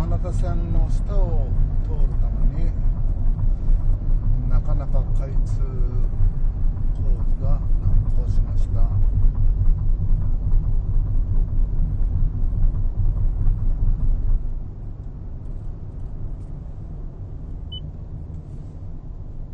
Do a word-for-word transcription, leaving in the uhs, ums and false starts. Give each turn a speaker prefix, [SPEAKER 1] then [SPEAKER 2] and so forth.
[SPEAKER 1] 山手線の下を通るためになかなか開通工事が難航しました。